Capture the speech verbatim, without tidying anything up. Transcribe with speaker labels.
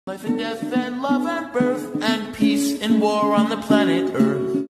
Speaker 1: Life and death and love and birth and peace and war on the planet Earth.